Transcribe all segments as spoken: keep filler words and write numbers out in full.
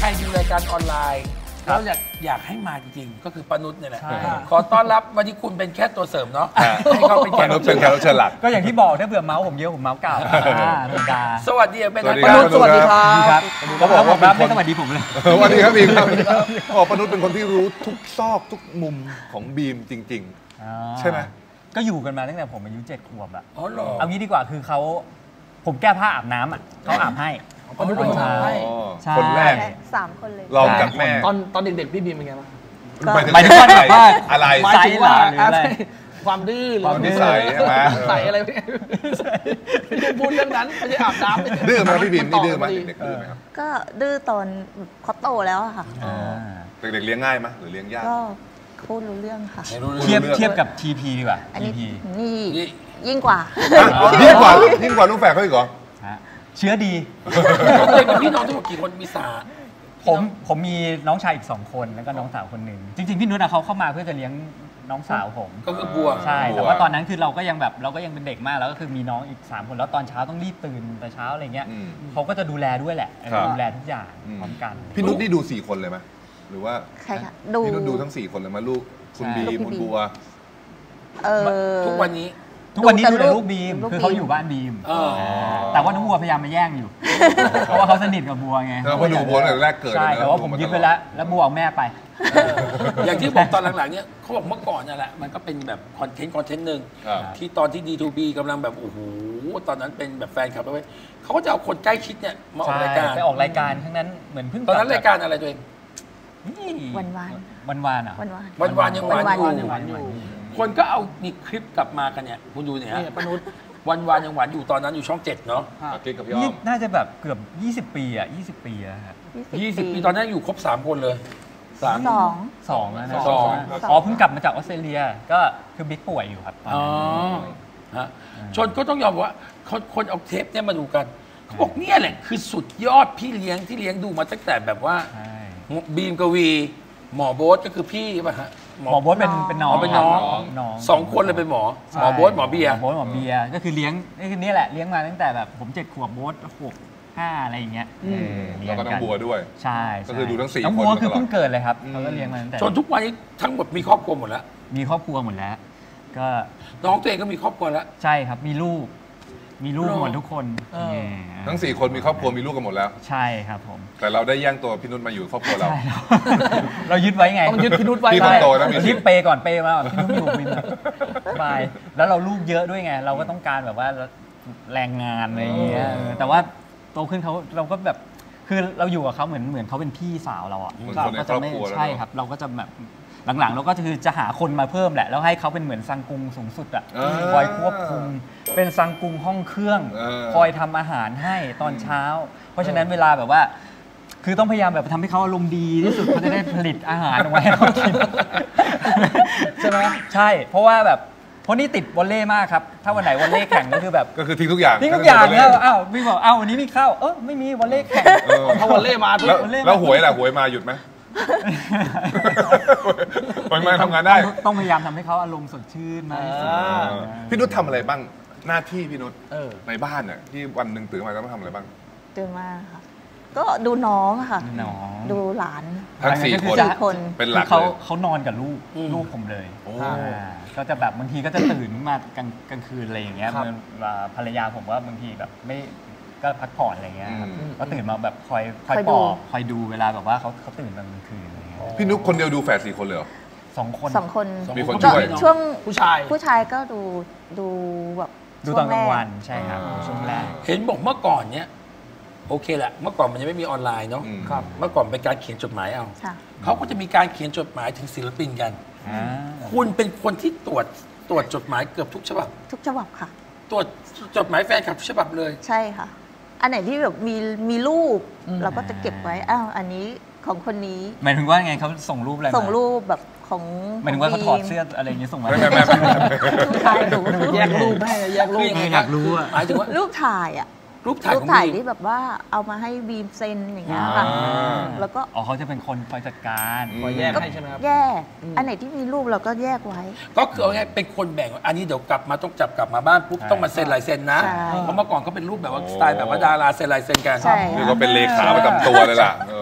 รดูรายการออนไลน์แล้วอยากอยากให้มาจริงๆก็คือปนุษย์นี่แหละขอต้อนรับวันนี้คุณเป็นแค่ตัวเสริมเนาะให้เขาเป็นแขกรับเชิญเป็นแขกรับเชิญหลักก็อย่างที่บอกถ้าเผื่อเมาส์ผมเยอะผมเมาส์เก่าธรรมดาสวัสดีเป็นปนุษย์สวัสดีครับเขาบอกว่าไม่สวัสดีผมเลยสวัสดีครับบีมครับบอกปนุษย์เป็นคนที่รู้ทุกซอกทุกมุมของบีมจริงๆใช่ไหมก็อยู่กันมาตั้งแต่ผมอายุเจ็ดขวบอะอ๋อเหรอเอางี้ดีกว่าคือเขาผมแก้ผ้าอาบน้ำอะเขาอาบให้ปนุษย์เป็นคนให้คนแรกสามคนเลยลองจากแม่ตอนตอนเด็กๆพี่บีมเป็นไงบ้างหมายถึงว่าอะไรหมายถึงว่าความดื้อหรือนิสัยใช่ไหมใส่อะไรไม่ได้พูดเรื่องนั้นไม่ใช่อาบน้ำดื้อไหมพี่บีมนี่ดื้อไหมเด็กดื้อไหมครับก็ดื้อตอนเขาโตแล้วค่ะเด็กๆเลี้ยงง่ายไหมหรือเลี้ยงยากก็พูดรู้เรื่องค่ะเทียบเทียบกับทีพีดีกว่าอันนี้นี่ยิ่งกว่ายิ่งกว่ายิ่งกว่าลูกแฝดเขาอีกเหรอเชื้อดีพี่น้องทั้งหมดกี่คนมีสาผมผมมีน้องชายอีกสองคนแล้วก็น้องสาวคนหนึ่งจริงๆพี่นุชเขาเข้ามาเพื่อจะเลี้ยงน้องสาวผมก็คือบัวใช่แต่ว่าตอนนั้นคือเราก็ยังแบบเราก็ยังเป็นเด็กมากแล้วก็คือมีน้องอีกสามคนแล้วตอนเช้าต้องรีบตื่นแต่เช้าอะไรเงี้ยเขาก็จะดูแลด้วยแหละดูแลทุกอย่างพร้อมกันพี่นุชนี่ดูสี่คนเลยไหมหรือว่าใครคะดูพี่นุชดูทั้งสี่คนเลยมาลูกคุณบีคุณบัวเออทุกวันนี้ทุกวันนี้ดูแต่ลูกบีมคือเขาอยู่บ้านบีมแต่ว่าน้องบัวพยายามมาแย่งอยู่เพราะว่าเขาสนิทกับบัวไงเราดูบัวตั้งแต่แรกเกิดใช่แต่ว่าผมยึดไปแล้วแล้วบัวเอาแม่ไปอย่างที่บอกตอนหลังๆเนี่ยเขาบอกเมื่อก่อนนั่นแหละมันก็เป็นแบบคอนเทนต์คอนเทนต์หนึ่งที่ตอนที่ ดี ทู บี กำลังแบบโอ้โหตอนนั้นเป็นแบบแฟนคลับไปเขาก็จะเอาคนใกล้ชิดเนี่ยมาออกรายการไปออกรายการทั้งนั้นเหมือนเพิ่งตอนนั้นรายการอะไรตัวเองวันวานวันวานอ่ะวันวานวันวานยังหวานอยู่คนก็เอามีคลิปกลับมากันเนี่ยคุณดูเนี่ยฮะปนุษย์วันวานยังหวานอยู่ตอนนั้นอยู่ช่องเจ็ดเนาะกิ๊กกับพี่อ้อมน่าจะแบบเกือบยี่สิบปีอ่ะยี่สิบปีอะครับยี่สิบปีตอนนั้นอยู่ครบสามคนเลยสองสองนะสองอ๋อเพิ่งกลับมาจากออสเตรเลียก็คือบิ๊กป่วยอยู่ครับอ๋อฮะชนก็ต้องยอมว่าคนคนเอาเทปเนี่ยมาดูกันเขาบอกเนี่ยแหละคือสุดยอดพี่เลี้ยงที่เลี้ยงดูมาตั้งแต่แบบว่าบีมกวีหมอโบ๊ทก็คือพี่ป่ะฮะหมอโบ๊ทเป็นเป็นน้องเป็นน้องสองคนเลยเป็นหมอหมอโบ๊ทหมอเบียร์หมอโบ๊ทหมอเบียร์ก็คือเลี้ยงนี่คือนี่แหละเลี้ยงมาตั้งแต่แบบผมเจ็ดขวบโบ๊ทหกห้าอะไรอย่างเงี้ยแล้วก็น้องบัวด้วยใช่ก็คือดูทั้งสี่คนน้องบัวคือเพิ่งเกิดเลยครับเขาก็เลี้ยงมาตั้งแต่จนทุกวันนี้ทั้งหมดมีครอบครัวหมดแล้วมีครอบครัวหมดแล้วก็น้องตัวเองก็มีครอบครัวแล้วใช่ครับมีลูกมีลูกหมดทุกคนทั้งสี่คนมีครอบครัวมีลูกกันหมดแล้วใช่ครับผมแต่เราได้แย่งตัวพี่นุชมาอยู่ครอบครัวเราเรายึดไว้ไงต้องยึดพี่นุชไว้พี่คนโตนะรีบเปย์ก่อนเปย์มาพี่นุชอยู่วินบายแล้วเราลูกเยอะด้วยไงเราก็ต้องการแบบว่าแรงงานอะไรอย่างเงี้ยแต่ว่าโตขึ้นเขาเราก็แบบคือเราอยู่กับเขาเหมือนเหมือนเขาเป็นพี่สาวเราอ่ะเราก็จะไม่ใช่ครับเราก็จะแบบหลังๆเราก็คือจะหาคนมาเพิ่มแหละแล้วให้เขาเป็นเหมือนซังกุงสูงสุดอ่ะคอยควบคุมเป็นซังกุงห้องเครื่องคอยทำอาหารให้ตอนเช้าเพราะฉะนั้นเวลาแบบว่าคือต้องพยายามแบบทำให้เขาอารมณ์ดีที่สุดเขาจะได้ผลิตอาหารออกมาให้เขากินใช่ไหมใช่เพราะว่าแบบเพราะนี่ติดวอลเล่มากครับถ้าวันไหนวอลเล่แข่งก็คือแบบก็คือทิ้งทุกอย่างทิ้งทุกอย่างแล้วอ้าวพี่บอกอ้าววันนี้มีข้าวเออไม่มีวอลเล่แข่งพอวอลเล่มาแล้วหวยล่ะหวยมาหยุดไหมไปมาทำงานได้ต้องพยายามทำให้เขาอารมณ์สดชื่นมากที่สุดพี่นุชทำอะไรบ้างหน้าที่พี่นุชในบ้านเนี่ยที่วันหนึ่งตื่นมาต้องทำอะไรบ้างตื่นมาค่ะก็ดูน้องค่ะดูหลานทั้งสี่คนเป็นหลักเขาเขานอนกับลูกลูกผมเลยก็จะแบบบางทีก็จะตื่นมากลางกลางคืนอะไรอย่างเงี้ยภรรยาผมว่าบางทีแบบไม่ก็พักผ่อนอะไรเงี้ยก็ตื่นมาแบบคอยคอยปลอบคอยดูเวลาแบบว่าเขาเขาตื่นกลางคืนอะไรเงี้ยพี่นุ๊กคนเดียวดูแฝดสี่คนเลยเหรอสองคนสองคนมีคนช่วยช่วงผู้ชายผู้ชายก็ดูดูแบบดูตอนกลางวันใช่ครับช่วงแรกเห็นบอกเมื่อก่อนเนี้ยโอเคแหละเมื่อก่อนมันยังไม่มีออนไลน์เนาะเมื่อก่อนเป็นการเขียนจดหมายเอาเขาก็จะมีการเขียนจดหมายถึงศิลปินกันคุณเป็นคนที่ตรวจตรวจจดหมายเกือบทุกฉบับทุกฉบับค่ะตรวจจดหมายแฟนคลับทุกฉบับเลยใช่ค่ะอันไหนที่แบบมีมีรูปเราก็จะเก็บไว้อ้าวอันนี้ของคนนี้หมายถึงว่าไงเขาส่งรูปอะไรส่งรูปแบบของหมายถึงว่าเขาถอดเสื้ออะไรอย่างเงี้ยส่งมาไม่ไม่ไม่ถ่ายดูแยกรูปแม่แยกรูปอยากรู้อะหมายถึงว่ารูปถ่ายอะรูปถ่ายรูปถ่ายที่แบบว่าเอามาให้บีมเซ็นอย่างเงี้ยค่ะแล้วก็อ๋อเขาจะเป็นคนคอยจัดการคอยแยกให้ใช่ไหมครับแยกอันไหนที่มีรูปเราก็แยกไว้ก็คือเอาไงเป็นคนแบ่งอันนี้เดี๋ยวกลับมาต้องจับกลับมาบ้านปุ๊บต้องมาเซ็นลายเซ็นนะเพราะเมื่อก่อนเขาเป็นรูปแบบว่าสไตล์แบบว่าดาราเซ็นลายเซ็นกันนี่ก็เป็นเลขาประจำตัวเลยล่ะ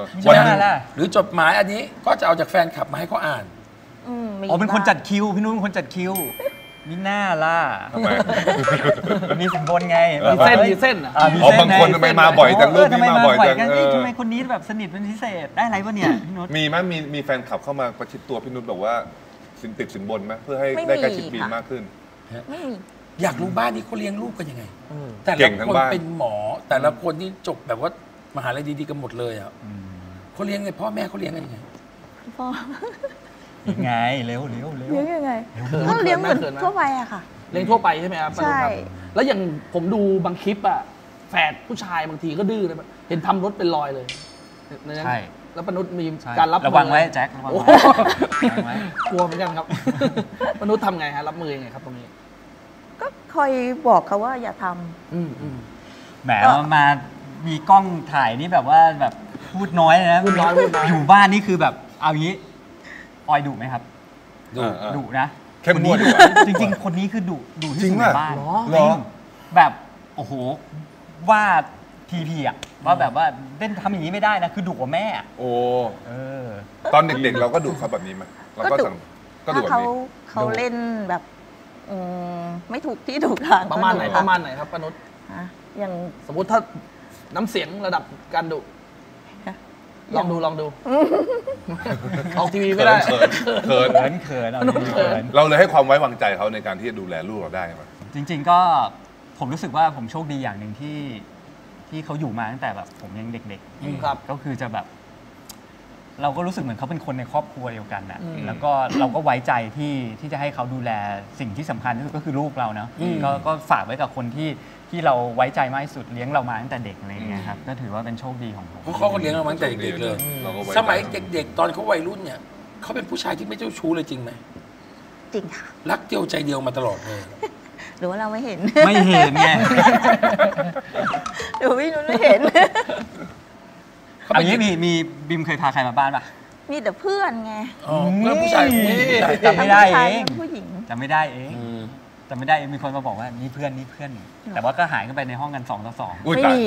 วันหนึงหรือจดหมายอันนี้ก็จะเอาจากแฟนคลับมาให้เขาอ่านอ๋อเป็นคนจัดคิวพี่นุ้ยเป็นคนจัดคิวมีหน้าล่ะมีสินบนไงมีเส้นมีเส้นอ๋อบางคนทำไมมาบ่อยจังรูปนี้มาบ่อยจังทำไมคนนี้แบบสนิทเป็นพิเศษได้อะไรวะเนี่ยพี่นุ้ยมีไหมมีมีแฟนคลับเข้ามาประชิดตัวพี่นุ้ยบอกว่าสินติดสินบนไหมเพื่อให้ได้ใกล้ชิดบีมมากขึ้นไม่มีอยากรู้บ้านนี้เขาเลี้ยงลูกกันยังไงแต่ละคนเป็นหมอแต่ละคนที่จบแบบว่ามหาลัยดีๆกันหมดเลยอ่ะเขาเลี้ยงไงพ่อแม่เขาเลี้ยงกันยังไงพ่อยังไงเร็วเร็วเร็วเลี้ยงยังไงก็เลี้ยงเหมือนทั่วไปอะค่ะเลี้ยงทั่วไปใช่ไหมครับใช่แล้วอย่างผมดูบางคลิปอะแฝดผู้ชายบางทีก็ดื้อเลยเห็นทำรถเป็นรอยเลยใช่แล้วปนุษมีการรับระวังไว้แจ็คระวังไว้กลัวเหมือนกันครับปนุษทำไงฮะรับมือยังไงครับตรงนี้ก็คอยบอกเขาว่าอย่าทำแหมมามีกล้องถ่ายนี่แบบว่าแบบพูดน้อยนะพูดน้อยพูดน้อยอยู่บ้านนี่คือแบบเอางี้ออยดุไหมครับดุดุนะเข้มงวดจริงๆคนนี้คือดุดุที่สุดในบ้านจริงแบบโอ้โหว่าทีพีอะว่าแบบว่าเล่นทำอย่างนี้ไม่ได้นะคือดุกว่าแม่โอ้ตอนเด็กๆเราก็ดุเขาแบบนี้ไหมเราก็สั่งก็ดุเขาเขาเล่นแบบไม่ถูกที่ถูกทางประมาณไหนประมาณไหนครับปนุษอย่างสมมติถ้าน้ำเสียงระดับการดุลองดูลองดูออกทีวีไม่ได้เขินเขินเขินเราเลยให้ความไว้วางใจเขาในการที่จะดูแลลูกเราได้ไหมจริงๆก็ผมรู้สึกว่าผมโชคดีอย่างหนึ่งที่ที่เขาอยู่มาตั้งแต่แบบผมยังเด็กๆครับก็คือจะแบบเราก็รู้สึกเหมือนเขาเป็นคนในครอบครัวเดียวกันนะแล้วก็เราก็ไว้ใจที่ที่จะให้เขาดูแลสิ่งที่สำคัญที่สุดก็คือลูกเราเนาะก็ก็ฝากไว้กับคนที่ที่เราไว้ใจมากที่สุดเลี้ยงเรามาตั้งแต่เด็กอะไรเงี้ยครับก็ถือว่าเป็นโชคดีของผมเพราะเขาก็เลี้ยงเรามาตั้งแต่เด็กเลยสมัยเด็กๆตอนเขาวัยรุ่นเนี่ยเขาเป็นผู้ชายที่ไม่เจ้าชู้เลยจริงไหมจริงค่ะรักเดียวใจเดียวมาตลอดเลยหรือว่าเราไม่เห็นไม่เห็นไงหรือพี่นุ่นไม่เห็นอันนี้มีมีบิมเคยพาใครมาบ้านป่ะมีแต่เพื่อนไงเพื่อนผู้ชายจำไม่ได้เองผู้หญิงจำไม่ได้เองจำไม่ได้มีคนมาบอกว่านี่เพื่อนนี่เพื่อนแต่ว่าก็หายกันไปในห้องกันสองต่อสองไม่มี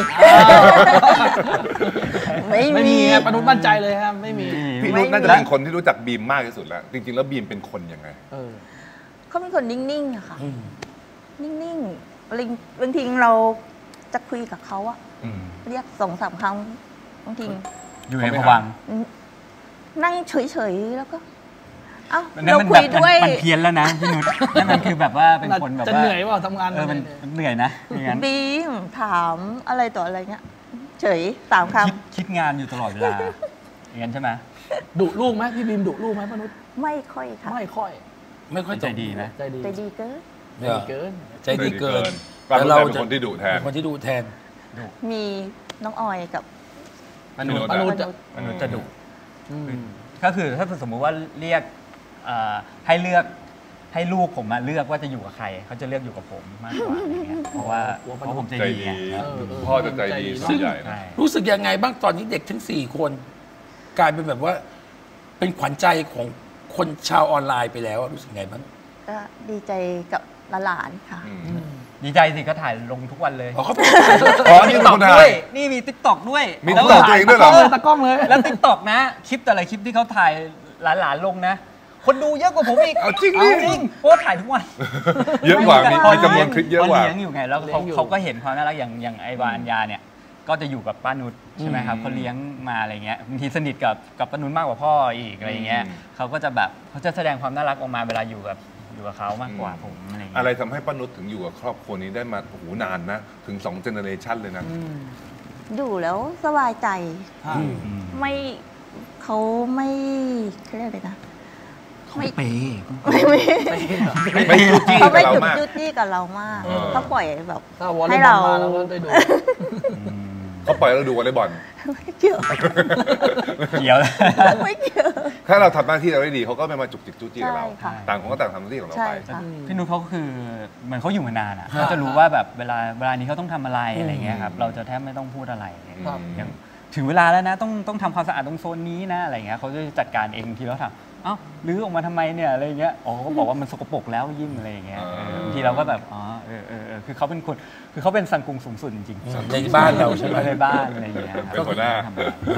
ไม่มีปนุษมั่นใจเลยครับไม่มีพี่นุชน่าจะเป็นคนที่รู้จักบีมมากที่สุดแล้วจริงๆแล้วบีมเป็นคนยังไงเขาเป็นคนนิ่งๆอะค่ะนิ่งๆบางทีเราจะคุยกับเขาอะเรียกสองสามครั้งบางทีอยู่ในภวังค์นั่งเฉยๆแล้วก็เอ้าเราคุยด้วยมันเพี้ยนแล้วนะพี่นุชนั่นมันคือแบบว่าเป็นคนแบบว่าจะเหนื่อยว่าทำงานเออมันเหนื่อยนะบีมถามอะไรต่ออะไรเงี้ยเฉยสามคำคิดงานอยู่ตลอดเวลาอย่างนั้นใช่ไหมดุลูกไหมพี่บีมดุลูกไหมพี่นุชไม่ค่อยค่ะไม่ค่อยไม่ค่อยใจดีนะใจดีใจดีเกินใจดีเกินใจดีเกินแต่เราเป็นคนที่ดุแทนคนที่ดุแทนมีน้องออยกับมนุษย์มนุษย์มนุษย์จะดุก็คือถ้าสมมุติว่าเรียกให้เลือกให้ลูกผมมาเลือกว่าจะอยู่กับใครเขาจะเลือกอยู่กับผมมากกว่าอย่างเงี้ยเพราะว่าเพราะผมใจดีพ่อจะใจดีซึ่งรู้สึกยังไงบ้างตอนนี้เด็กทั้งสี่คนกลายเป็นแบบว่าเป็นขวัญใจของคนชาวออนไลน์ไปแล้วรู้สึกไงบ้างก็ดีใจกับหลานค่ะดีใจสิก็ถ่ายลงทุกวันเลยอ๋อเขาเป็นอ๋อนี่คนถ่ายนี่มีติ๊กต็อกด้วยมีติ๊กต็อกเองด้วยเหรอตะกล้องเลยแล้วติ๊กต็อกนะคลิปแต่ละคลิปที่เขาถ่ายหลานๆลงนะคนดูเยอะกว่าผมอีกเอาจริงจริงเพราะถ่ายทุกวันเยอะกว่ามีจำนวนคลิปเยอะกว่าเลี้ยงอยู่ไงแล้วเขาเขาก็เห็นความน่ารักอย่างอย่างไอวาอัญญาเนี่ยก็จะอยู่กับป้านุชใช่ไหมครับเขาเลี้ยงมาอะไรเงี้ยบางทีสนิทกับกับป้านุชมากกว่าพ่ออีกอะไรเงี้ยเขาก็จะแบบเขาจะแสดงความน่ารักออกมาเวลาอยู่กับอยู่กับเขามากกว่าผมอะไรเงี้ยอะไรทำให้ป้านุชถึงอยู่กับครอบครัวนี้ได้มาโอ้โหนานนะถึงสองเจเนอเรชันเลยนะอยู่แล้วสบายใจไม่เขาไม่เขาเรียกอะไรนะไม่เปย์ไม่ไม่ไม่จุดจี้เขาไม่จุดจุดจี้กับเรามากเขาปล่อยแบบให้เราได้ดูเขาปล่อยเราดูวอลเลย์บอลไม่เกี่ยวเกี่ยวไม่เกี่ยวถ้าเราทำหน้าที่เราได้ดีเขาก็ไม่มาจุกจิกจุดจี้กับเราต่างคนก็ต่างทำหน้าที่ของเราไปพี่นุชเขาคือเหมือนเขาอยู่มานานอ่ะเขาจะรู้ว่าแบบเวลาเวลานี้เขาต้องทำอะไรอะไรเงี้ยครับเราจะแทบไม่ต้องพูดอะไรอย่างถึงเวลาแล้วนะต้องต้องทำความสะอาดตรงโซนนี้นะอะไรเงี้ยเขาจะจัดการเองทีแล้วทำเอ้าลื้อออกมาทำไมเนี่ยอะไรเงี้ยอ๋อเขาบอกว่ามันสกปรกแล้วยิ่งอะไรอย่างเงี้ยบางทีเราก็แบบอ๋อเออเออคือเขาเป็นคนคือเขาเป็นสังกุงสูงสุดจริงๆในบ้านเราใช่ไหมในบ้านอะไรอย่างเงี้ยเป็นคนหน้า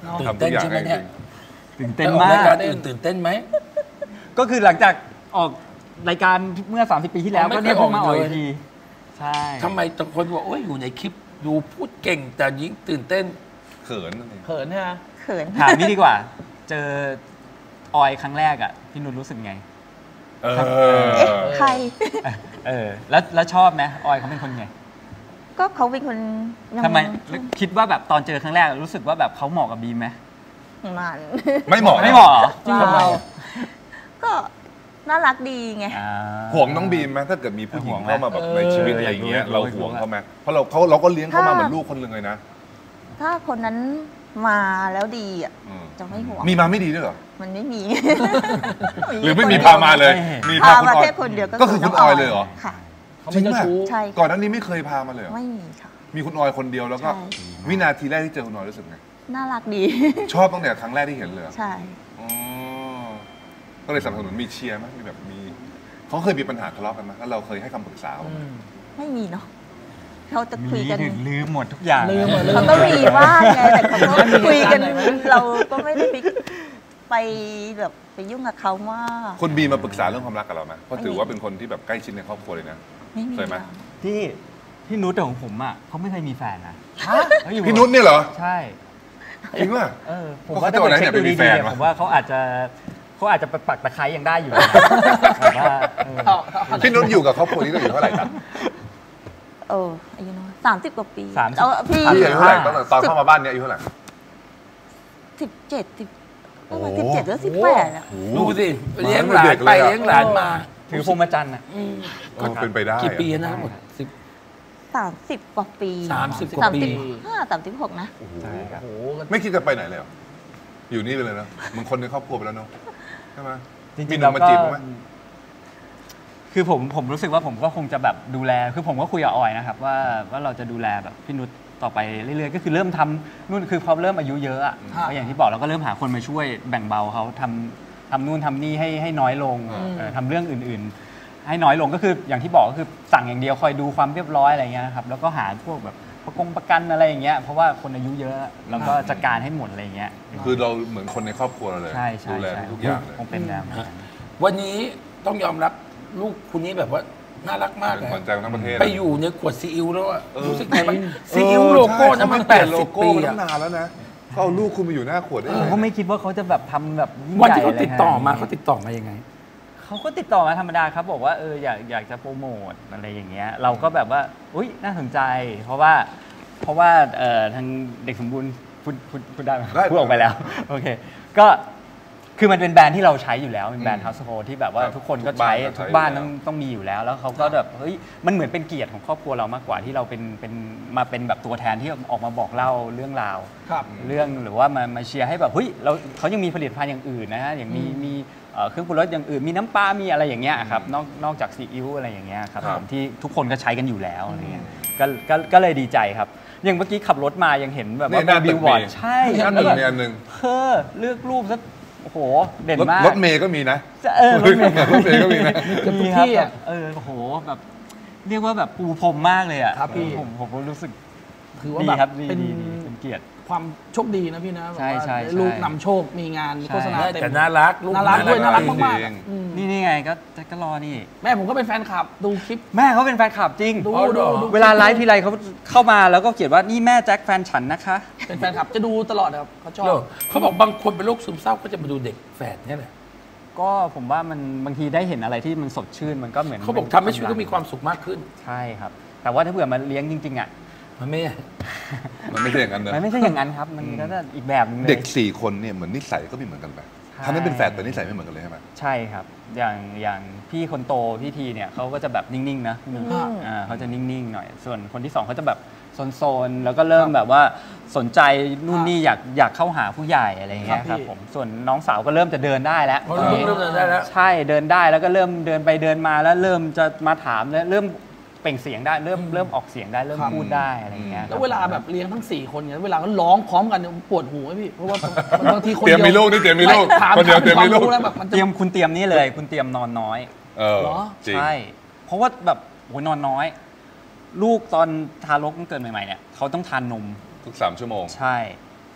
ตื่นเต้นใช่ไหมเนี่ยตื่นเต้นมากรายการอื่นตื่นเต้นไหมก็คือหลังจากออกรายการเมื่อสามสิบปีที่แล้วอ๋อไม่ก็เนี่ยเคยเพิ่งมาออกออกอีเลยกทีใช่ทำไมตะคนบอกโอ้ยอยู่ในคลิปดูพูดเก่งแต่ยิ่งตื่นเต้นเขินนั่นเองเขินใช่ไหมเขินถามนี่ดีกว่า เจอออยครั้งแรกอ่ะพี่นุชรู้สึกไงเออเอ๊ะใครเออแล้วแล้วชอบไหมออยเขาเป็นคนไงก็เขาเป็นคนยังทำไมคิดว่าแบบตอนเจอครั้งแรกรู้สึกว่าแบบเขาเหมาะกับบีมไหมมันไม่เหมาะไม่เหมาะเหรอจริงเหรอก็น่ารักดีไงอ่าห่วงน้องบีมไหมถ้าเกิดมีผู้หญิงห่วงไหมเข้ามาแบบในชีวิตอะไรอย่างเงี้ยเออเราอยากรู้ห่วงอยากรู้เขาไหมเพราะเราเขาเราก็เลี้ยงเขามาถ้าเหมือนลูกคนหนึ่งเลยนะถ้าคนนั้นมาแล้วดีอ่ะอืมจะไม่ห่วงมีมาไม่ดีด้วยเหรอมันไม่มีหรือไม่มีพามาเลย มีพาพาคุณมาออยแค่คนเดียวก็คือคุณออยเลยเหรอค่ะเขาเป็นเจ้าชู้ใช่ก่อนหน้านี้ไม่เคยพามาเลยเหรอไม่มีค่ะมีคุณออยคนเดียวแล้วก็ใช่วินาทีแรกที่เจอคุณออยรู้สึกไงน่ารักดีชอบตั้งแต่ครั้งแรกที่เห็นเลยเหรอใช่อ๋อก็เลยสนับสนุนมีเชียร์ไหมมีแบบมีเขาเคยมีปัญหาทะเลาะกันไหมแล้วเราเคยให้คำปรึกษาเขาไหมไม่มีเนาะเขาจะคุยมีกันถึงลืมหมดทุกอย่างลืมหมดเลยเขาก็มีว่างไงแต่เขาก็คุยกันเราก็ไม่ได้ไปไปแบบไปยุ่งกับเขามากคนบีมาปรึกษาเรื่องความรักกับเราไหมเพราะถือว่าเป็นคนที่แบบใกล้ชิดในครอบครัวเลยนะไม่มีเคยไหมค่ะที่พี่นุชของผมอ่ะเขาไม่เคยมีแฟนนะเขาอยู่พี่นุชเนี่ยเหรอใช่จริงป่ะเออผมเพราะว่าเขาถ้าเกิดจะเช็คเอาไหนดูเนี่ยไปมีดีแฟนๆเนี่ยวะผมว่าเขาอาจจะเขาอาจจะไปปักตะไคร้ยังได้อยู่นะแบบว่าเออเอาเอาพี่นุชอยู่กับครอบครัวนี้ก็อยู่เท่าไหร่ครับเอออายุน้อยสามสิบกว่าปีสามสิบเอาพี่พี่อายุเท่าไหร่ตอนตอนเข้ามาบ้านเนี่ยอายุเท่าไหร่สิบเจ็ดสิบประมาณโอ้สิบโหเจ็ดหรือสิบแปดอะดูสิเลี้ยงหลานไปเลี้ยงหลานมาถือพรหมจันทรย์อ่ะก็เป็นไปได้กี่ปีนะหมดสิบสามสิบกว่าปีสามสิบกว่าปีสมสิบห้าสามสิบหกนะโอ้โหใช่ครับโอ้โหไม่คิดจะไปไหนเลยเหรออยู่นี่ไปเลยนะเหมันคนในครอบครัวไปแล้วเนาะใช่ไหมจริงมีๆหเรานุ่มมาก็จีบบ้างไหมคือผมผมรู้สึกว่าผมก็คงจะแบบดูแลคือผมก็คุยกับออยนะครับว่าว่าเราจะดูแลแบบพี่นุชต่อไปเรื่อยๆก็คือเริ่มทำนู่นคือพอเริ่มอายุเยอะอ่ะก็อย่างที่บอกเราก็เริ่มหาคนมาช่วยแบ่งเบาเขาทำทำนู่นทำนี่ให้ให้น้อยลงเอ่อทำเรื่องอื่นๆ ให้น้อยลงก็คืออย่างที่บอกก็คือสั่งอย่างเดียวคอยดูความเรียบร้อยอะไรเงี้ยนะครับแล้วก็หาพวกแบบประกงประกันอะไรอย่างเงี้ยเพราะว่าคนอายุเยอะเราก็จัดการให้หมดอะไรเงี้ยคือเราเหมือนคนในครอบครัวเราเลยใช่ใช่ดูแลใช่ทุกอย่างเลยคงเป็นแนวนั้นวันนี้ต้องยอมรับลูกคุณนี้แบบว่าน่ารักมากเป็นเลยขวัญใจของทั้งประเทศไปอยู่ในขวดซีอิ๊วแล้วอะเออรู้สึกไงบ้างซีอิ๊วโลโก้นั้นมันแปดโลสิบโก้ปีมาอะตั้งนานแล้วนะเขาเอาลูกคุณมาอยู่หน้าขวดได้ผไงมก็ไม่คิดว่าเขาจะแบบทำแบบยิ่งวันใหญ่ที่เขาอะไรติดต่อมาขนเขาดนี้ติดต่อมายังไงเขาก็ติดต่อมาธรรมดาครับบอกว่าเอออยากอยากจะโปรโมทอะไรอย่างเงี้ยเราก็แบบว่าอุ้ยน่าสนใจ เพราะว่าเพราะว่าเอ่อทางเด็กสมบูรณ์พูดพูดพูดได้ไหมได้พูดออกไปแล้วโอเคก็คือมันเป็นแบรนด์ที่เราใช้อยู่แล้วเป็นแบรนด์ House of Hope ที่แบบว่าครับทุกคนก็ใช้ทุทุกกบ้าบ้าน นก็ใช้ต้องต้องมีอยู่แล้ว แล้วเขาก็แบบเฮ้ยมันเหมือนเป็นเกียรติของครอบครัวเรามากกว่าที่เราเป็นเป็นมาเป็นแบบตัวแทนที่ออกมาบอกเล่าเรื่องราวครับเรื่องหรือว่ามามาเชียร์ให้แบบเฮ้ยเราเขายังมีผลิตภัณฑ์อย่างอื่นนะฮะอย่างมีมีเอ่อเครื่องปรุงรสอย่างอื่นมีน้ำปลา มีอะไรอย่างเงี้ยครับนอกนอกจากซีอิ๊วอะไรอย่างเงี้ยครับครับผมที่ทุกคนก็ใช้กันอยู่แล้วอะไรเงี้ยก็ก็ก็เลยดีใจครับ อย่างเมื่อกี้ขับรถมายังเห็นแบบว่านี่หน้าบิลบอร์ดตึกเมย์ใช่หน้าหนึ่งเนี่ยอันหนึ่งเออเลือกรูปซะโอ้โหเด่นรถมากรถเมย์ก็มีนะเออรถเมย์รถเมย์ก็มีนะเกือบทุกมีครับที่อะเออโอ้โหแบบเรียกว่าแบบปูพรมมากเลยอ่ะครับพี่ผมผมผมรู้สึกถือว่าดีแบบครับดีเป็นดีดีเป็นเกียรติความโชคดีนะพี่นะแบบใช่ว่าใช่ได้ใช่ลูกนำโชคมีงานโฆษณาใช่เต็มแต่น่ารักลูกน่ารักด้วยน่ารักจริงมากๆอะอืมนี่นี่ไงก็ก็รอนี่แม่ผมก็เป็นแฟนคลับดูคลิปแม่เขาเป็นแฟนคลับจริงดูอ๋อเหรดูอดูเวลาไลฟ์ทีไรเขาเข้ามาแล้วก็เขียนว่านี่แม่แจ็คแฟนฉันนะคะเป็นแฟนคลับจะดูตลอดนะครับเขาชอบเนอะเขาบอกบางคนเป็นโรคซึมเศร้าก็จะมาดูเด็กแฝดเนี่ยแหละก็ผมว่ามันบางทีได้เห็นอะไรที่มันสดชื่นมันก็เหมือนเขาบอกทำให้ชีวิตก็มีความสุขมากขึ้นใช่ครับ แต่ว่าถ้าเผื่อมันเลี้ยงจริงๆอ่ะมันไม่มันไม่ใช่อย่างนั้นนะมันไม่ใช่อย่างนั้นครับ มันก็จะอีกแบบนึงเลยเด็กสี่คนเนี่ยเหมือนนิสัยก็ไม่เหมือนกันไปใช่ทั้งนั้นเป็นแฝดแต่นิสัยไม่เหมือนกันเลยใช่ไหมใช่ครับ อย่างอย่างพี่คนโตพี่ทีเนี่ยเขาก็จะแบบนิ่งๆนะพี่หนึ่งนิ่งอ่าเขาจะนิ่งๆหน่อย ส่วนคนที่สองเขาจะแบบโซนๆแล้วก็เริ่มแบบว่าสนใจนู่นนี่อยากอยากเข้าหาผู้ใหญ่อะไรอย่างเงี้ยครับครับพี่ผมส่วนน้องสาวก็เริ่มจะเดินได้แล้วเขาเริ่มเริ่มเดินได้แล้วใช่เดินได้แล้วก็เริ่มเดินไปเดินมาแล้วเริ่มจะมาถามแล้วเริ่มเปล่งเสียงได้เริ่มเริ่มออกเสียงได้เริ่มครับพูดได้อะไรอย่างเงี้ยแล้วเวลาแบบเลี้ยงทั้งสี่คนเนี่ยเวลาก็ร้องพร้อมกันเนี่ยปวดหูไหมพี่เพราะว่าบางทีคนเตรียมเดียวมีลูกนี่เตรียมมีลูกไถามคนเดียวเตรียมมีลูกถาควารู้แล้วแบบมันเตจะรียมคุณเตรียมนี่เลย คุณเตรียมนอนน้อยเออเหรอจริงใช่ เพราะว่าแบบโหยนอนน้อย ลูกตอนทารกเกิดใหม่ๆเนี่ยเขาต้องทานนมทุกสามชั่วโมงใช่ แ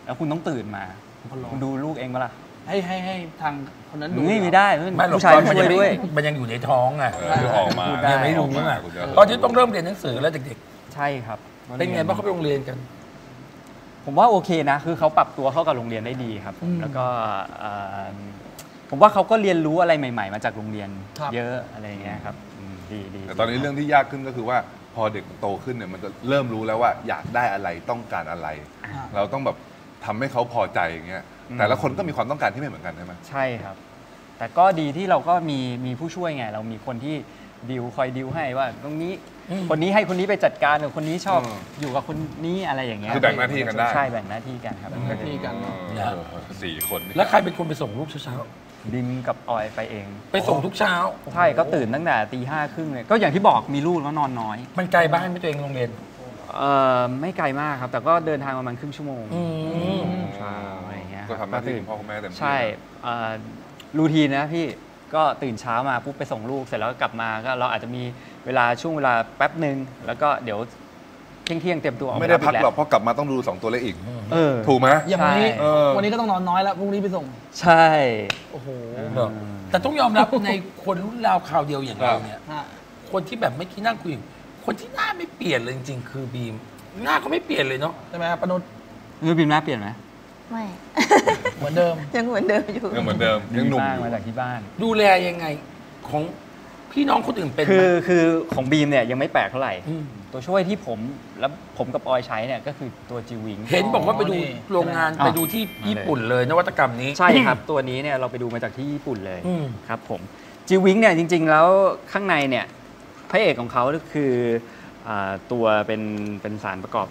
แล้วคุณต้องตื่นมาคุณดูลูกเองปะล่ะให้ให้ให้ทางคนนั้นดูไม่ไม่ได้ไม่หรอกผู้ชายตอนช่มันวยัยงด้วยมันยังอยู่ในท้องอ่ะเออที่ออกมาพูดได้ยังไม่รู้ออกอ่ะคุณจะตอนที่ต้องเริ่มเรียนหนังสือแล้วเด็กใช่ครับๆเป็นไงบ้างเขาไปโรงเรียนกันผมว่าโอเคนะ คือเขาปรับตัวเข้ากับโรงเรียนได้ดีครับผมแล้วก็เอ่อผมว่าเขาก็เรียนรู้อะไรใหม่ ๆ มาจากโรงเรียนเยอะอะไรอย่างเงี้ยครับอืมดีดีแต่ตอนนี้เรื่องที่ยากขึ้นก็คือว่าพอเด็กโตขึ้นเนี่ยมันจะเริ่มรู้แล้วว่าอยากได้อะไรต้องการอะไร เราต้องแบบทำให้เขาพอใจอย่างเงี้ยแต่ละคนก็มีความต้องการที่ไม่เหมือนกันใช่ไหมใช่ครับ แต่ก็ดีที่เราก็มีมีผู้ช่วยไง เรามีคนที่ดิวคอยดิวให้ว่า ตรงนี้คนนี้ให้คนนี้ไปจัดการหรือคนนี้ชอบอืมอยู่กับคนนี้อะไรอย่างเงี้ยคือแบ่งหน้าที่กันได้ใช่แบ่งหน้าที่กันครับแบ่งหน้าที่กันเออสี่คนแล้วใครเป็นคนไปส่งลูกเช้าดิมกับออยไปเองๆไปส่งทุกเช้าใช่ก็ตื่นตั้งแต่ตีห้าครึ่งเลยก็อย่างที่บอกมีลูกแล้วนอนน้อยมันไกลบ้านไม่ตัวเองโรงเรียนเออไม่ไกลมากครับ แต่ก็เดินทางประมาณครึ่งชั่วโมงอืมใช่อะไรอย่างเงี้ยก็ทำหน้าที่คุณพ่อคุณแม่เต็มที่ใช่เอ่อรูทีนนะพี่ก็ตื่นเช้ามาปุ๊บไปส่งลูกเสร็จแล้วก็กลับมาก็เราอาจจะมีเวลาช่วงเวลาแป๊บหนึ่งแล้วก็เดี๋ยวเที่ยงเที่ยงๆเตรียมตัวออกไม่ได้พักแล้วหรอกเพราะกลับมาต้องดูสองตัวเลขอีกเออถูกไหมอย่างวันนี้ใช่เออวันนี้ก็ต้องนอนน้อยแล้วพรุ่งนี้ไปส่งใช่โอ้โหเหรอแต่ต้องยอมรับ ในคนรุ่นราวคราวเดียวอย่างเราเนี่ยฮะคนที่แบบไม่คิดนั่งคุยคนที่หน้าไม่เปลี่ยนเลยจริงๆคือบีมหน้าเขาไม่เปลี่ยนเลยเนาะใช่ไหมครับปนุษมือบินหน้าเปลี่ยนไหมไม่เหมือนเดิมยังเหมือนเดิมอยู่ยังเหมือนเดิมยังหนุ่มบ้าอยู่มาจากที่บ้านดูแลยังไงของพี่น้องคนอื่นเป็นไหมคือคือของบีมเนี่ยยังไม่แปลกเท่าไหร่อืมตัวช่วยที่ผมแล้วผมกับออยใช้เนี่ยก็คือตัวจิวิงเห็นบอกว่าไปดูอ๋อนี่โรงงานอ๋อไปดูที่ญี่ปุ่นเลยนวัตกรรมนี้ใช่ครับ ตัวนี้เนี่ยเราไปดูมาจากที่ญี่ปุ่นเลยอืมครับผมจิวิงเนี่ยจริง ๆ แล้วข้างในเนี่ยพระเอกของเขาก็คืออ่าตัวเป็นเป็นสารประกอบ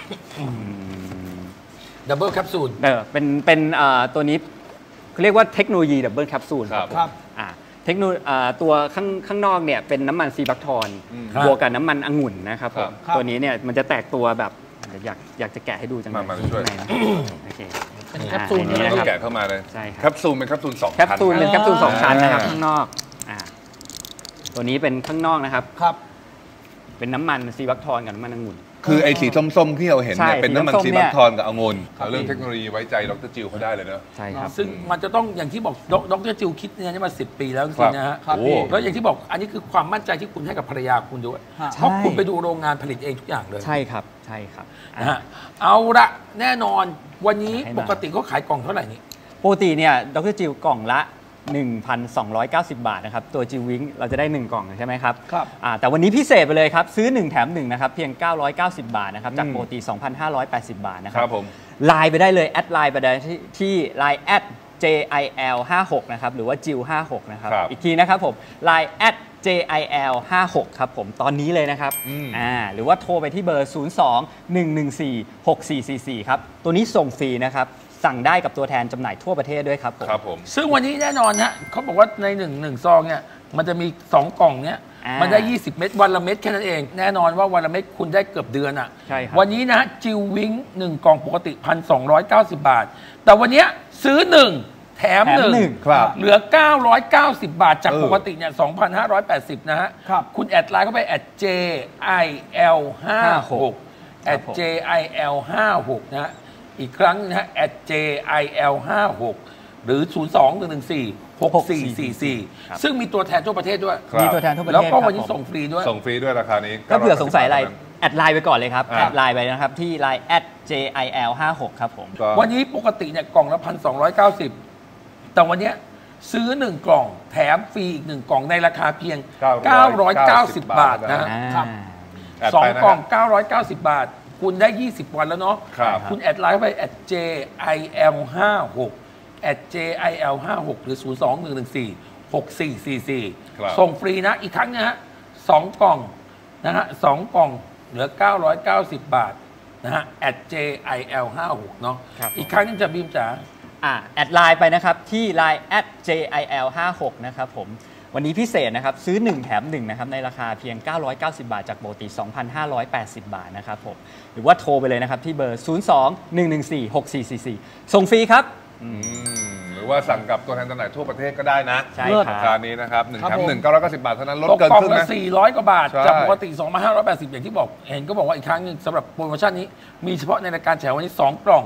ดับเบิลแคปซูลเออเป็นเป็นอ่าตัวนี้เขาเรียกว่าเทคโนโลยีดับเบิลแคปซูลครับครับอ่าเทคโนอ่าตัวข้างข้างนอกเนี่ยเป็นน้ำมันซีบัคทอนอืมบวกกับน้ำมันองุ่นนะครับผมครับตัวนี้เนี่ยมันจะแตกตัวแบบเดี๋ยวอยากอยากจะแกะให้ดูจังเลยมามาช่วยข้างในนะโอเคเป็นแคปซูลอ่าอันนี้ต้นะองครับแกะเข้ามาเลยใช่ครับแคปซูลเป็นแคปซูลสองแคปซูลชั้นเป็นแคปซูลสองชั้นนะครับอ่าข้างนอกอ่าตัวนี้เป็นข้างนอกนะครับครับเป็นน้ำมันซีบัคทอนกับน้ำมันองุ่นคือไอ้สีส้มๆที่เราเห็นเนี่ยใช่เป็นน้ำมันสีซีส้มๆบัเนี่คยทอนกับองุ่นเอาเรื่องเทคโนโลยีไว้ใจดรจิวเขาได้เลยเนอะใช่ครับซึ่งมันจะต้องอย่างที่บอกดดรจิวคิดเนี่ยนี่มาสิบปีแล้วจครัริบงๆนะฮะครับโอ้พี่แล้วอย่างที่บอกอันนี้คือความมั่นใจที่คุณให้กับภรรยาคุณด้วยฮะเพราะใช่คุณไปดูโรงงานผลิตเองทุกอย่างเลยใช่ครับใช่ครับนะฮะเอาละแน่นอนวันนี้ให้มาปกติเขาขายกล่องเท่าไหร่นี่ปกติเนี่ยดรจิวกล่องละ หนึ่งพันสองร้อยเก้าสิบ บาทนะครับตัวจิววิงเราจะได้หนึ่งกล่องใช่ไหมครับครับอ่าแต่วันนี้พิเศษไปเลยครับซื้อหนึ่งแถมหนึ่งนะครับเพียงเก้าร้อยเก้าสิบ บาทนะครับจากปกติ สองพันห้าร้อยแปดสิบ บาทนะคครัรับผมไลน์ไปได้เลยแอดไลน์ไปได้ที่ที่ไลน์แอด เจ ไอ แอล ห้าหก นะครับหรือว่าจิวห้าหกนะครับครับอีกทีนะครับผมไลน์แอด เจ ไอ แอล ห้าหก ครับผมตอนนี้เลยนะครับอืมอ่าหรือว่าโทรไปที่เบอร์ ศูนย์ สอง หนึ่ง หนึ่ง สี่ หก สี่ สี่ สี่ ครับตัวนี้ส่งฟรีนะครับสั่งได้กับตัวแทนจำหน่ายทั่วประเทศด้วยครับผมครับผมซึ่งวันนี้แน่นอนฮะเขาบอกว่าในหนึ่งหนึ่งซองเนี่ยมันจะมีสองกล่องเนี่ยอ่ามัมันได้ยี่สิบเม็ดวันละเม็ดแค่นั้นเอง แน่นอนว่าวันละเม็ดคุณได้เกือบเดือนอ่ะใช่ครับวันนี้นะฮะจิววิงหนึ่งกล่องปกติ หนึ่งพันสองร้อยเก้าสิบ บาท แต่วันเนี้ยซื้อหนึ่งแถมแถมหนึ่งหนึ่งครับเหลือ เก้าร้อยเก้าสิบ บาท จากเออปกติเนี่ยสองพันห้าร้อยแปดสิบ นะฮะครับคุณแอดไลน์เข้าไปแอด เจ ไอ แอล ห้าหก แอด เจ ไอ แอล ห้าหก นะฮะอีกครั้งนะฮะ แอด เจ ไอ แอล ห้าหก หรือ ศูนย์ สอง หนึ่ง หนึ่ง สี่ หก สี่ สี่ สี่ครับซึ่งมีตัวแทนทั่วประเทศด้วยครับมีตัวแทนทั่วประเทศแล้วก็ครับวันนี้ผมส่งฟรีด้วยส่งฟรีด้วยราคานี้ก็เผื่อสงสัยอะไรเก้าร้อยเก้าสิบบาทแอดไลน์ไปก่อนเลยครับอ่าแอดไลน์ไปนะครับที่ไลน์แอด เจ ไอ แอล ห้าหก ครับผมก็วันนี้ปกติเนี่ยกล่องละพันสองร้อยเก้าสิบแต่วันเนี้ยซื้อหนึ่งกล่องแถมฟรีอีกหนึ่งกล่องในราคาเพียง เก้าร้อยเก้าสิบ บาทนะฮะอ่าครับแอดสองไปนะกล่องฮะเก้าร้อยเก้าสิบ บาท คุณได้ ยี่สิบ วันแล้วเนาะครับคุณแอดไลน์เข้าไปแอด เจ ไอ แอล ห้าหก แอด เจ ไอ แอล ห้าหก หรือ ศูนย์ สอง หนึ่ง หนึ่ง สี่ หก สี่ สี่ สี่ครับส่งฟรีนะ อีกครั้งนะฮะสองกล่องนะฮะสองกล่องเหลือ เก้าร้อยเก้าสิบ บาทนะฮะแอด เจ ไอ แอล ห้าหก เนาะครับอีกครั้งนึงจะบีมจ๋าอ่าแอดไลน์ไปนะครับที่ไลน์แอด เจ ไอ แอล ห้าหก นะครับผมวันนี้พิเศษนะครับซื้อหนึ่งแถมหนึ่งนะครับในราคาเพียง เก้าร้อยเก้าสิบ บาทจากปกติ สองพันห้าร้อยแปดสิบ บาทนะครับผมหรือว่าโทรไปเลยนะครับที่เบอร์ ศูนย์ สอง หนึ่ง หนึ่ง สี่ หก สี่ สี่ สี่ ส่งฟรีครับอืมหรือว่าสั่งกับตัวแทนจำหน่ายทั่วประเทศก็ได้นะใช่เลิศครารับคานี้นะครับหนึ่งครับแถมผมหนึ่งเก้าร้อยเก้าสิบบาทเท่านั้นลดตกเกินกล่องครึ่งละนะสี่ร้อยกว่าบาทใช่จากปกติ สองพันห้าร้อยแปดสิบ อย่างที่บอก เห็นก็บอกว่าอีกครั้งหนึงสำหรับโปรโมชั่นนี้ มีเฉพาะในรายการแฉวันนี้ สอง กล่อง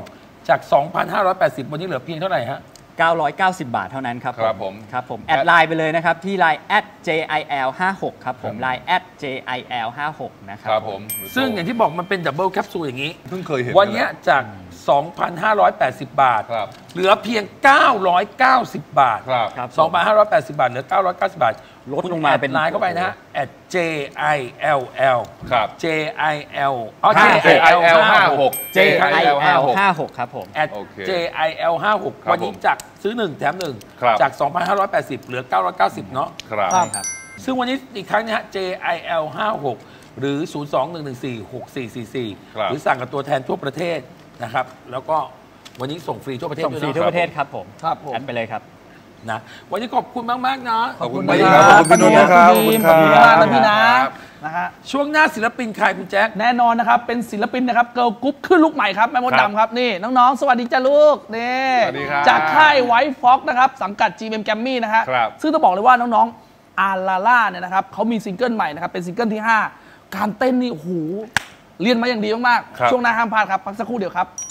จาก สองพันห้าร้อยแปดสิบ วันนี้เหลือเพียงเท่าไหร่ฮะเก้าร้อยเก้าสิบบาทเท่านั้นครับครับผมครับผมแอดไลน์ไปเลยนะครับที่ ไลน์ แอท เจ ไอ แอล ห้าหก ครับผม ไลน์ แอท เจ ไอ แอล ห้าหก นะครับครับผมซึ่งอย่างที่บอกมันเป็นดับเบิลแคปซูลอย่างนี้เพิ่งเคยเห็นวันนี้จาก สองพันห้าร้อยแปดสิบ บาทเหลือเพียงเก้าร้อยเก้าสิบ บาทครับสองพันห้าร้อยแปดสิบ บาทเหลือเก้าร้อยเก้าสิบ บาทลดลงมาเป็นไลน์เข้าไปนะฮะ แอท เจ ไอ แอล แอลครับเจ ไอ แอล อ๋อเจ ไอ แอล ห้าหกเจ ไอ แอล ห้าหก ครับผมแอท เจ ไอ แอล ห้าหก วันนี้จากซื้อหนึ่งแถมหนึ่งจาก สองพันห้าร้อยแปดสิบ เหลือเก้าร้อยเก้าสิบ เนาะครับซึ่งวันนี้อีกครั้งนะฮะ เจ ไอ แอล ห้าหก หรือ ศูนย์ สอง หนึ่ง หนึ่ง สี่ หก สี่ สี่ สี่ หรือสั่งกับตัวแทนทั่วประเทศนะครับแล้วก็วันนี้ส่งฟรีทั่วประเทศส่งฟรีทั่วประเทศครับผมครับผมแอดไปเลยครับนะวันนี้ขอบคุณมากๆนะขอบคุณมากครับขอบคุณพี่นุ่นนะครับขอบคุณคขรัอบคุณมากนะพี่นะบนะฮะช่วงหน้าศิลปินใครคุณแจ็คแน่นอนนะครับเป็นศิลปินนะครับเกิร์ลกรุ๊ปขึ้นลูกใหม่ครับแม่มดดำครับนี่น้องๆสวัสดีจ้าลูกนี่จากค่ายไวท์ฟ็อกนะครับสังกัด จี เอ็ม Grammy นะฮะซึ่งต้องบอกเลยว่าน้องๆอาลาล่าเนี่ยนะครับเขามีซิงเกิลใหม่นะครับเป็นซิงเกิลที่ห้าการเต้นนี่โอ้โหเรียนมาอย่างดีมากๆช่วงหน้าห้ามพลาดครับพักสักครู่เดียวครับ